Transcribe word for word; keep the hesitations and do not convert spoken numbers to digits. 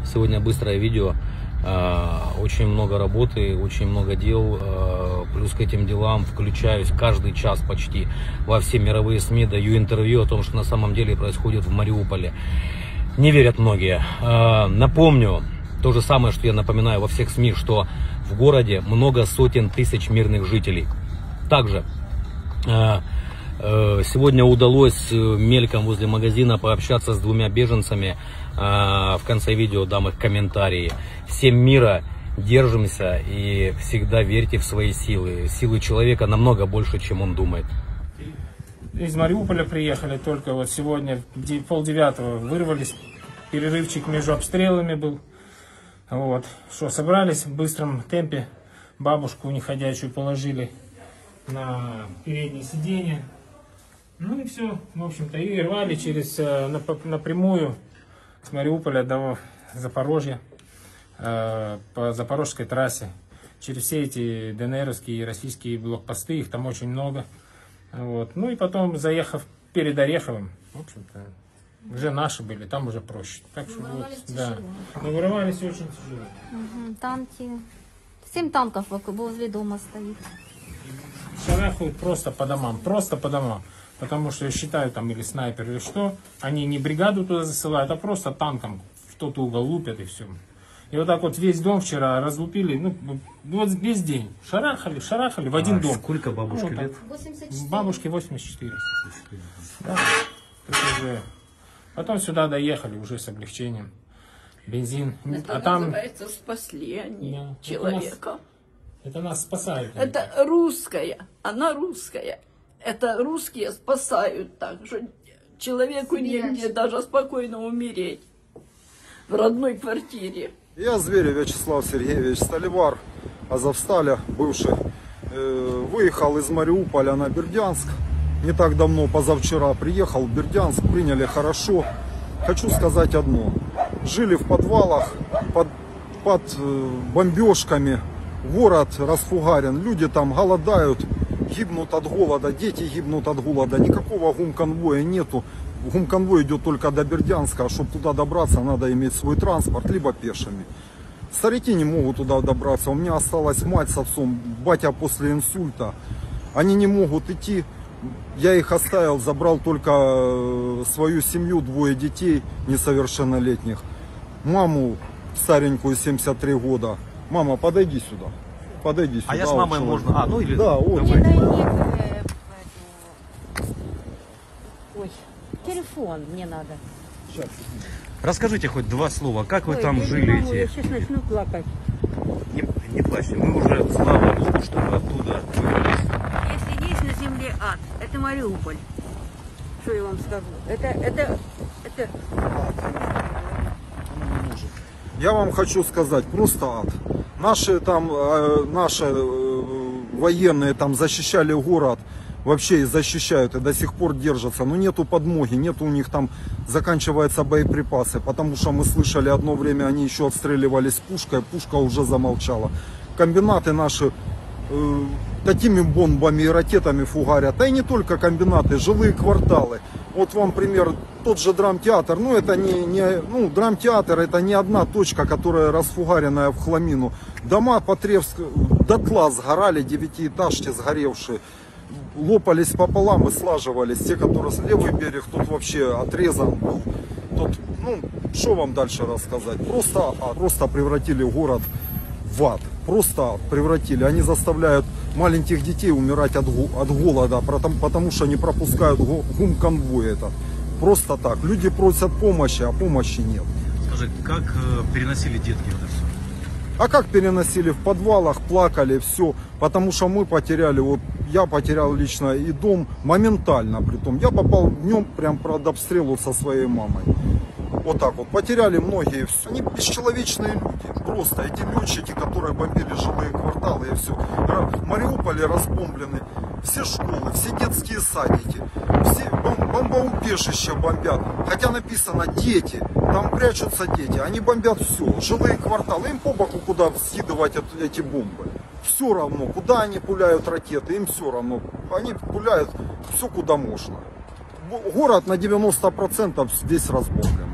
сегодня быстрое видео. Очень много работы, очень много дел. Плюс к этим делам включаюсь каждый час почти во все мировые СМИ, даю интервью о том, что на самом деле происходит в Мариуполе. Не верят многие. Напомню то же самое, что я напоминаю во всех СМИ, что в городе много сотен тысяч мирных жителей. Также сегодня удалось мельком возле магазина пообщаться с двумя беженцами. В конце видео дам их комментарии. Всем мира, держимся и всегда верьте в свои силы. Силы человека намного больше, чем он думает. Из Мариуполя приехали только вот сегодня, полдевятого, вырвались. Перерывчик между обстрелами был. Вот. Что, собрались в быстром темпе. Бабушку неходячую положили на переднее сиденье. Ну и все, в общем-то, и рвали через напрямую с Мариуполя до Запорожья, э, по Запорожской трассе, через все эти ДНРовские и российские блокпосты, их там очень много. Вот. Ну и потом, заехав перед Ореховым, в общем-то, уже наши были, там уже проще. Так что вот, да. Но вырывались очень тяжело. Угу, танки. Семь танков возле дома стоит. Шарахают просто по домам, просто по домам. Потому что я считаю, там или снайпер, или что, они не бригаду туда засылают, а просто танком в тот угол лупят и все. И вот так вот весь дом вчера разлупили, ну, вот весь день. Шарахали, шарахали в один а дом. Сколько бабушке вот лет? восемьдесят четыре. Бабушке восемьдесят четыре. Да. Уже. Потом сюда доехали уже с облегчением. Бензин. Это а там называется, спасли они да, человека. Это нас, это нас спасают. Это русская, она русская. Это русские спасают так, что человеку негде даже спокойно умереть в родной квартире. Я Зверев Вячеслав Сергеевич, сталевар Азовсталя, бывший. Э, выехал из Мариуполя на Бердянск. Не так давно, позавчера, приехал в Бердянск, приняли хорошо. Хочу сказать одно. Жили в подвалах, под, под э, бомбежками. Город расфугарен, люди там голодают. Гибнут от голода, дети гибнут от голода, никакого гумконвоя нету. Гумконвой идет только до Бердянска, а чтобы туда добраться, надо иметь свой транспорт, либо пешими. Старики не могут туда добраться, у меня осталась мать с отцом, батя после инсульта. Они не могут идти, я их оставил, забрал только свою семью, двое детей несовершеннолетних. Маму старенькую, семьдесят три года. Мама, подойди сюда. Подойди сюда. А я с мамой можно. А, ну или... Да, вот. Мне дай мне, э, ой, телефон мне надо. Сейчас. Расскажите хоть два слова, как вы Ой, там я жили? не могу, эти... Я сейчас начну плакать. Не, не плачьте, мы уже, слава Богу, что вы оттуда выбрались. Если есть на земле ад, это Мариуполь. Что я вам скажу? Это, это, это... Я вам хочу сказать, просто ад. Наши там, э, наши э, военные там защищали город, вообще и защищают, и до сих пор держатся. Но нету подмоги, нету у них там, заканчиваются боеприпасы. Потому что мы слышали, одно время они еще отстреливались пушкой, пушка уже замолчала. Комбинаты наши э, такими бомбами и ракетами фугарят. Да и не только комбинаты, жилые кварталы. Вот вам пример, тот же драмтеатр, ну это не, не ну драмтеатр, это не одна точка, которая расфугаренная в хламину. Дома по Тревск дотла сгорали, девятиэтажки сгоревшие, лопались пополам и слаживались. Те, которые с левый берег, тут вообще отрезан был. Тут, ну, что вам дальше рассказать? Просто, просто превратили город в ад. Просто превратили. Они заставляют маленьких детей умирать от, от голода, потому, потому что не пропускают гумконвой этот. Просто так. Люди просят помощи, а помощи нет. Скажите, как э, переносили детки это все? А как переносили? В подвалах, плакали, все. Потому что мы потеряли, вот я потерял лично и дом моментально. Притом я попал днем прям под обстрелу со своей мамой. Вот так вот. Потеряли многие, все. Они бесчеловечные люди. Просто эти летчики, которые бомбили жилые кварталы и все. В Мариуполе разбомблены все школы, все детские садики, все бомбоубежища бомбят. Хотя написано дети, там прячутся дети. Они бомбят все. Жилые кварталы, им по боку куда скидывать эти бомбы. Все равно, куда они пуляют ракеты, им все равно. Они пуляют все, куда можно. Город на девяносто процентов весь разбомблен.